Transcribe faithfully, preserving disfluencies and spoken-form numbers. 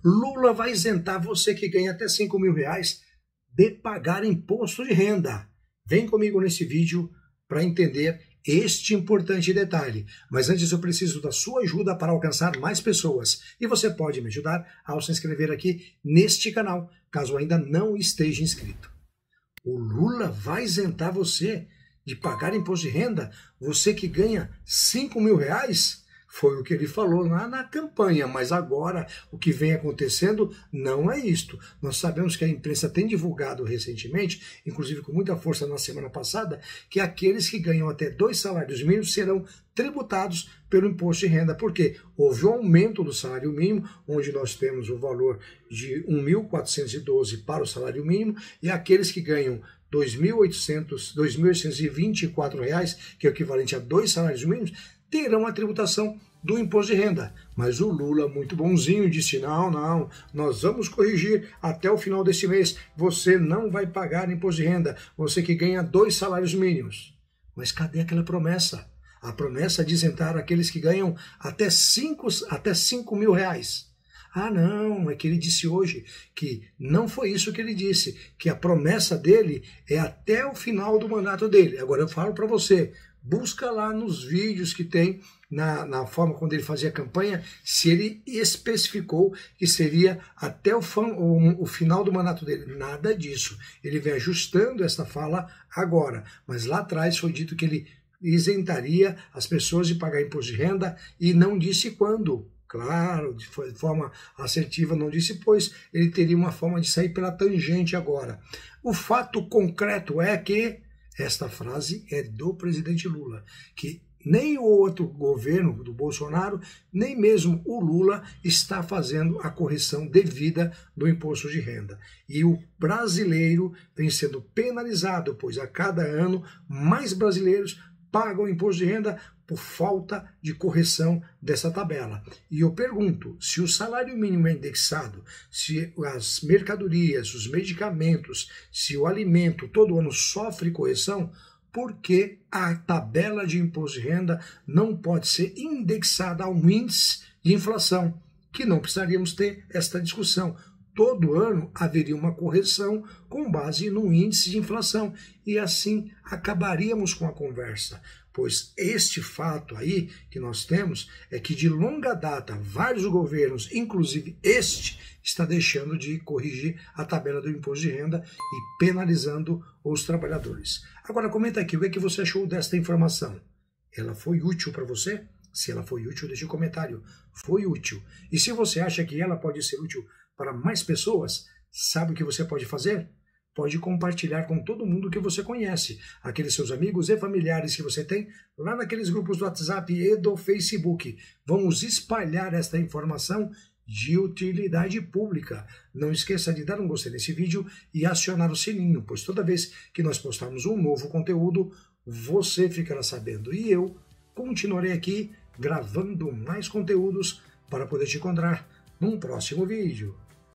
Lula vai isentar você que ganha até cinco mil reais de pagar imposto de renda. Vem comigo nesse vídeo para entender este importante detalhe. Mas antes eu preciso da sua ajuda para alcançar mais pessoas. E você pode me ajudar ao se inscrever aqui neste canal, caso ainda não esteja inscrito. O Lula vai isentar você de pagar imposto de renda? Você que ganha cinco mil reais? Foi o que ele falou lá na campanha, mas agora o que vem acontecendo não é isto. Nós sabemos que a imprensa tem divulgado recentemente, inclusive com muita força na semana passada, que aqueles que ganham até dois salários mínimos serão tributados pelo imposto de renda. Por quê? Houve um aumento do salário mínimo, onde nós temos o valor de um mil quatrocentos e doze para o salário mínimo, e aqueles que ganham dois mil oitocentos e vinte e quatro reais, que é o equivalente a dois salários mínimos, terão a tributação do imposto de renda. Mas o Lula, muito bonzinho, disse, não, não, nós vamos corrigir até o final desse mês, você não vai pagar imposto de renda, você que ganha dois salários mínimos. Mas cadê aquela promessa? A promessa de isentar aqueles que ganham até cinco, até cinco mil reais. Ah, não, é que ele disse hoje que não foi isso que ele disse, que a promessa dele é até o final do mandato dele. Agora eu falo para você, busca lá nos vídeos que tem, na, na forma quando ele fazia a campanha, se ele especificou que seria até o, o, o final do mandato dele. Nada disso. Ele vem ajustando essa fala agora, mas lá atrás foi dito que ele isentaria as pessoas de pagar imposto de renda e não disse quando. Claro, de forma assertiva não disse, pois ele teria uma forma de sair pela tangente agora. O fato concreto é que esta frase é do presidente Lula, que nem o outro governo do Bolsonaro, nem mesmo o Lula está fazendo a correção devida do imposto de renda. E o brasileiro vem sendo penalizado, pois a cada ano mais brasileiros pagam imposto de renda por falta de correção dessa tabela. E eu pergunto, se o salário mínimo é indexado, se as mercadorias, os medicamentos, se o alimento todo ano sofre correção, por que a tabela de imposto de renda não pode ser indexada ao índice de inflação? Que não precisaríamos ter esta discussão. Todo ano haveria uma correção com base no índice de inflação e assim acabaríamos com a conversa, pois este fato aí que nós temos é que de longa data vários governos, inclusive este, está deixando de corrigir a tabela do imposto de renda e penalizando os trabalhadores. Agora comenta aqui, o que é que você achou desta informação? Ela foi útil para você? Se ela foi útil, deixe um comentário. Foi útil. E se você acha que ela pode ser útil para mais pessoas, sabe o que você pode fazer? Pode compartilhar com todo mundo que você conhece, aqueles seus amigos e familiares que você tem lá naqueles grupos do WhatsApp e do Facebook. Vamos espalhar esta informação de utilidade pública. Não esqueça de dar um gostei nesse vídeo e acionar o sininho, pois toda vez que nós postarmos um novo conteúdo, você ficará sabendo. E eu continuarei aqui gravando mais conteúdos para poder te encontrar num próximo vídeo.